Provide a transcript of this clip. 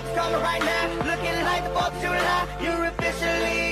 coming right now. Looking like the 4th of July. You're officially